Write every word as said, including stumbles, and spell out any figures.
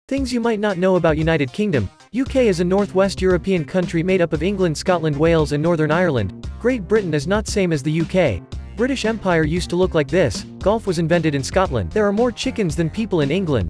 Things you might not know about United Kingdom. U K is a northwest European country made up of England, Scotland, Wales and Northern Ireland. Great Britain is not same as the U K. British Empire used to look like this. Golf was invented in Scotland. There are more chickens than people in England.